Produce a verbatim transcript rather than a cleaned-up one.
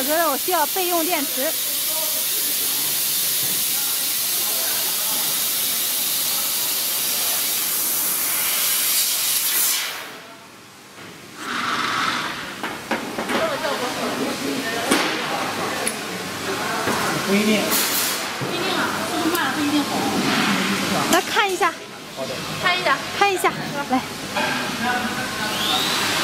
觉得我需要备用电池。 不一定。 不一定啊，速度慢了不一定好。 来看一下。 好的。 看一下， 看一下，来。